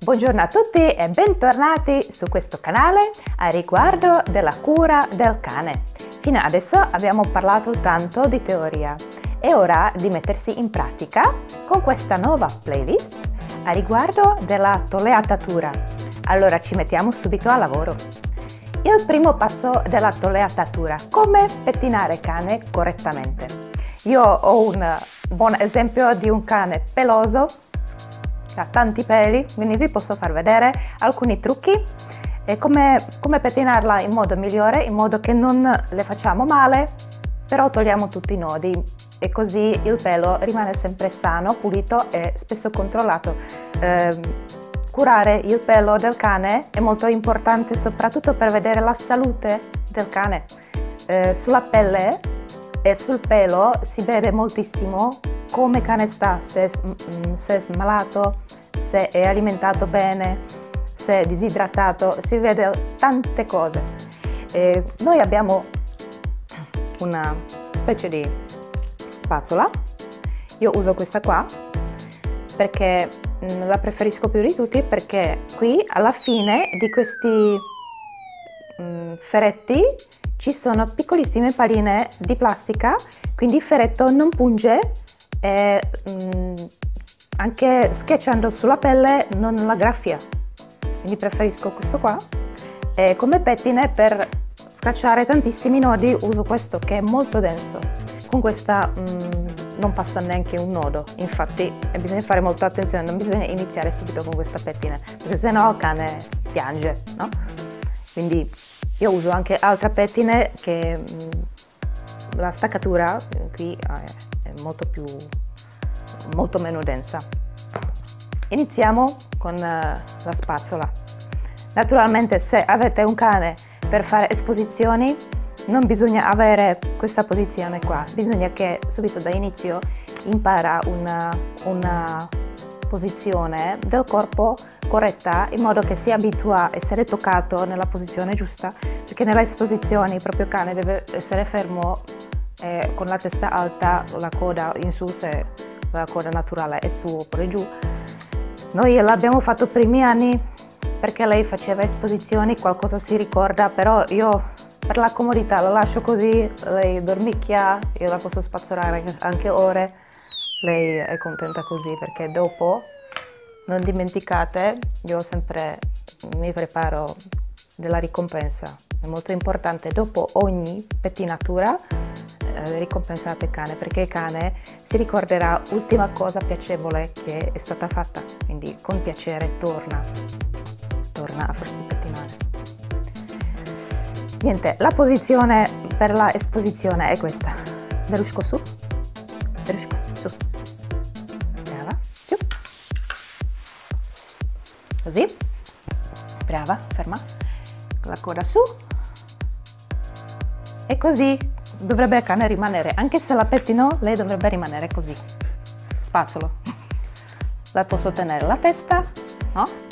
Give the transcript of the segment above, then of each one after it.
Buongiorno a tutti e bentornati su questo canale a riguardo della cura del cane. Fino adesso abbiamo parlato tanto di teoria, è ora di mettersi in pratica con questa nuova playlist a riguardo della toilettatura. Allora ci mettiamo subito al lavoro. Il primo passo della toilettatura: come pettinare cane correttamente. Io ho un buon esempio di un cane peloso, che ha tanti peli, quindi vi posso far vedere alcuni trucchi e come pettinarla in modo migliore, in modo che non le facciamo male, però togliamo tutti i nodi e così il pelo rimane sempre sano, pulito e spesso controllato. Curare il pelo del cane è molto importante, soprattutto per vedere la salute del cane. Sulla pelle e sul pelo si vede moltissimo come il cane sta, se è malato, se è alimentato bene, se è disidratato, si vede tante cose. Noi abbiamo una specie di spazzola, io uso questa qua perché la preferisco più di tutti, perché qui alla fine di questi ferretti ci sono piccolissime palline di plastica, quindi il ferretto non punge e anche schiacciando sulla pelle non la graffia, quindi preferisco questo qua. E come pettine per scacciare tantissimi nodi uso questo che è molto denso. Con questa non passa neanche un nodo, infatti bisogna fare molta attenzione, non bisogna iniziare subito con questa pettina perché sennò il cane piange, no? Quindi io uso anche altre pettine che la staccatura qui è molto meno densa. Iniziamo con la spazzola. Naturalmente se avete un cane per fare esposizioni non bisogna avere questa posizione qua, bisogna che subito da inizio impara una posizione del corpo corretta, in modo che si abitua a essere toccato nella posizione giusta, perché nelle esposizioni il proprio cane deve essere fermo con la testa alta, la coda in su se la coda naturale è su oppure giù. Noi l'abbiamo fatto i primi anni perché lei faceva esposizioni, qualcosa si ricorda, però io per la comodità la lascio così, lei dormicchia, io la posso spazzolare anche ore, lei è contenta così, perché dopo non dimenticate, io sempre mi preparo della ricompensa, è molto importante dopo ogni pettinatura ricompensate il cane, perché il cane si ricorderà l'ultima cosa piacevole che è stata fatta, quindi con piacere torna a farsi pettinare. Niente, la posizione per la esposizione è questa: Verusco su, Verusco su, brava, giù, così, brava, ferma, con la coda su, e così dovrebbe il cane rimanere, anche se la pettino, lei dovrebbe rimanere così, spazzolo. La posso tenere la testa, no?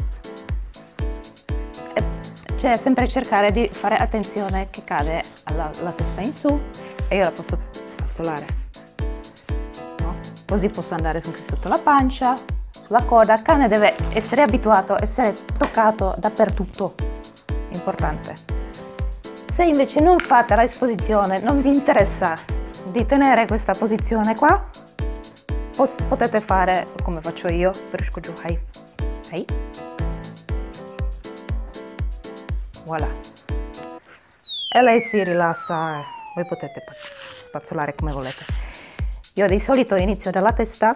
Cioè sempre cercare di fare attenzione che cade la testa in su e io la posso spazzolare, no? Così posso andare anche sotto la pancia, sulla coda. Il cane deve essere abituato a essere toccato dappertutto, importante. Se invece non fate la esposizione, non vi interessa di tenere questa posizione qua, potete fare come faccio io, Verusco giù, hai, voilà, e lei si rilassa e voi potete spazzolare come volete. Io di solito inizio dalla testa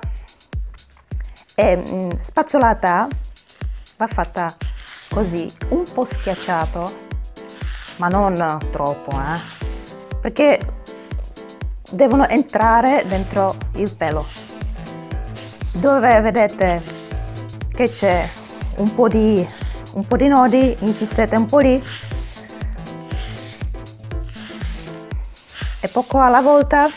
e spazzolata va fatta così, un po' schiacciato, ma non troppo, perché devono entrare dentro il pelo. Dove vedete che c'è un po' di nodi, insistete un po' lì e poco alla volta.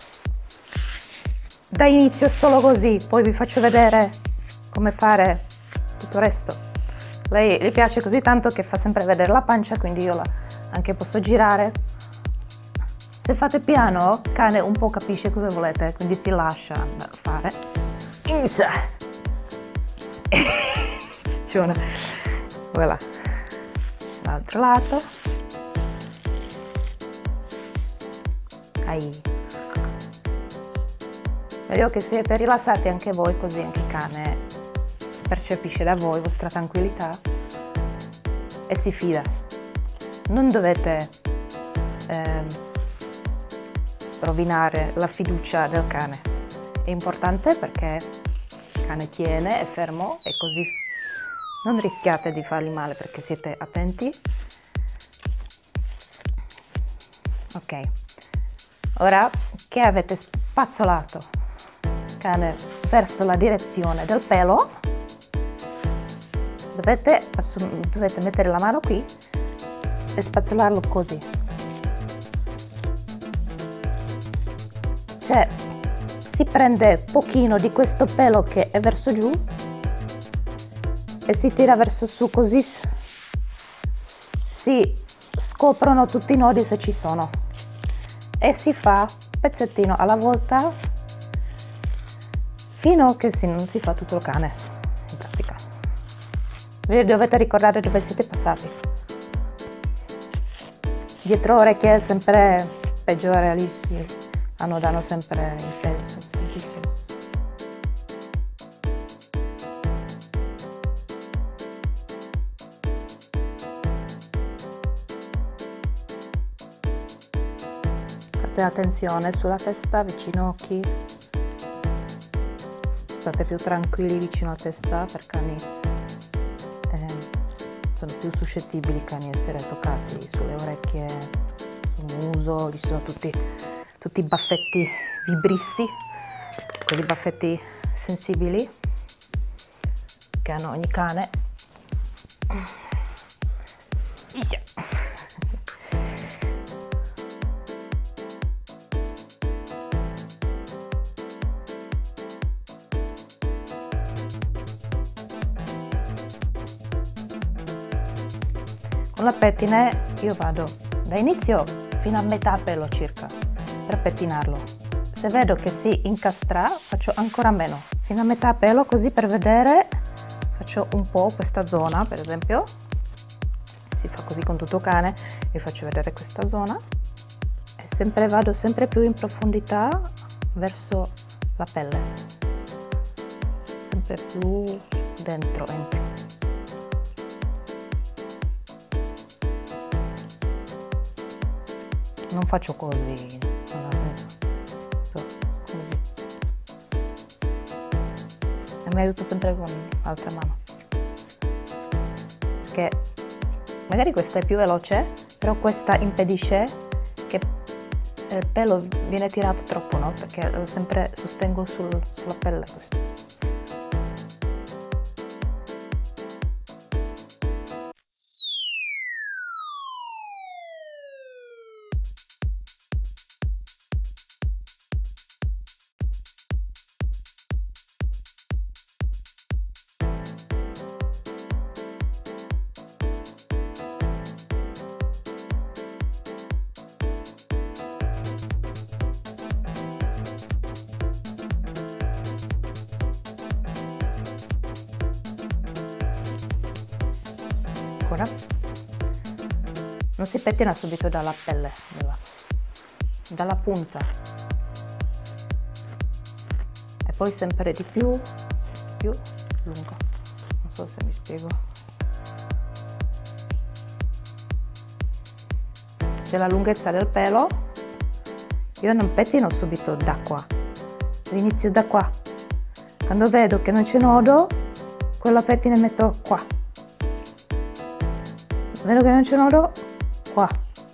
Da inizio solo così, poi vi faccio vedere come fare tutto il resto. Lei le piace così tanto che fa sempre vedere la pancia, quindi io anche posso girare. Se fate piano, il cane un po' capisce cosa volete, quindi si lascia fare. funziona. Voilà. L'altro lato. Ahí. Voglio che siete rilassati anche voi, così anche il cane percepisce da voi vostra tranquillità e si fida. Non dovete rovinare la fiducia del cane. È importante perché il cane tiene, è fermo e così non rischiate di fargli male perché siete attenti. Ok, ora che avete spazzolato il cane verso la direzione del pelo, dovete mettere la mano qui e spazzolarlo così. Cioè, si prende pochino di questo pelo che è verso giù e si tira verso su, così si scoprono tutti i nodi se ci sono, e si fa pezzettino alla volta fino a che non si fa tutto il cane, in pratica. Vi dovete ricordare dove siete passati. Dietro orecchie è sempre peggiore, lì si annodano sempre i peli, tantissimo. Fate attenzione sulla testa, vicino occhi. State più tranquilli vicino alla testa, per cani sono più suscettibili i cani a essere toccati sulle orecchie, sul muso, ci sono tutti i baffetti vibrissi, quei baffetti sensibili che hanno ogni cane. Con la pettine io vado da inizio fino a metà pelo circa per pettinarlo. Se vedo che si incastra faccio ancora meno, fino a metà pelo, così per vedere. Faccio un po' questa zona, per esempio, si fa così con tutto cane, vi faccio vedere questa zona e vado sempre più in profondità verso la pelle, sempre più dentro entro. Non faccio così, non ha senso, così. E mi aiuto sempre con l'altra mano, perché magari questa è più veloce, però questa impedisce che il pelo viene tirato troppo, no? Perché lo sempre sostengo sulla pelle questo. Non si pettina subito dalla pelle, dalla punta, e poi sempre di più lungo. Non so se mi spiego. C'è la lunghezza del pelo. Io non pettino subito da qua, inizio da qua. Quando vedo che non c'è nodo, quella pettina metto qua. Vedo che non c'è nodo, qua,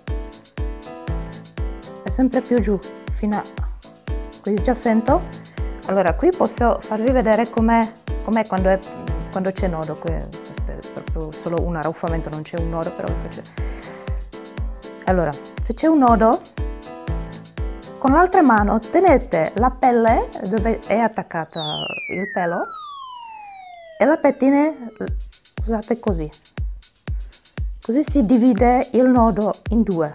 e sempre più giù fino a così già sento. Allora qui posso farvi vedere com'è quando c'è nodo. Questo è proprio solo un arruffamento, non c'è un nodo, però allora, se c'è un nodo, con l'altra mano tenete la pelle dove è attaccata il pelo e la pettina usate così. Così si divide il nodo in due.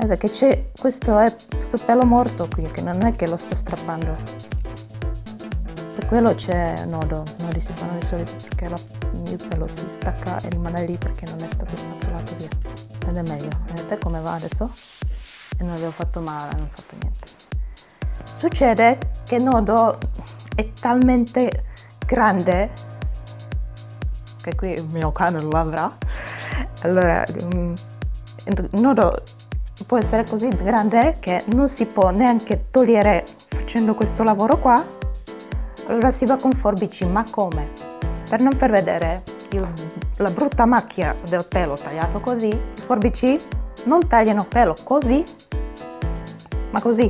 Guarda che c'è, questo è tutto pelo morto qui, che non è che lo sto strappando. Per quello c'è nodi si fanno di solito perché il pelo si stacca e rimane lì perché non è stato spazzolato via. Ed è meglio. Vedete come va adesso? E non le ho fatto male, non ho fatto niente. Succede che il nodo è talmente grande che qui il mio cane lo avrà. Allora, il nodo può essere così grande che non si può neanche togliere facendo questo lavoro qua. Allora si va con forbici, ma come? Per non far vedere la brutta macchia del pelo tagliato così, i forbici non tagliano pelo così, ma così.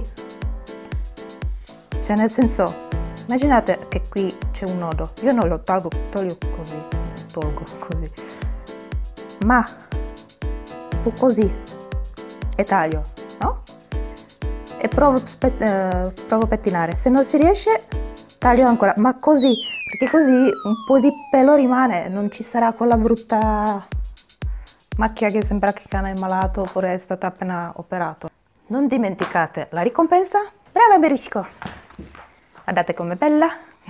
Cioè nel senso, immaginate che qui c'è un nodo, io non lo tolgo così, ma così e taglio, no? E provo a pettinare, se non si riesce taglio ancora, ma così, perché così un po' di pelo rimane, non ci sarà quella brutta macchia che sembra che il cane è malato oppure è stato appena operato. Non dimenticate la ricompensa. Brava Berisco! Guardate com'è bella!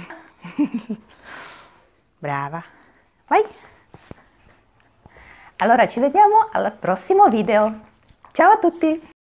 Brava! Vai! Allora ci vediamo al prossimo video. Ciao a tutti!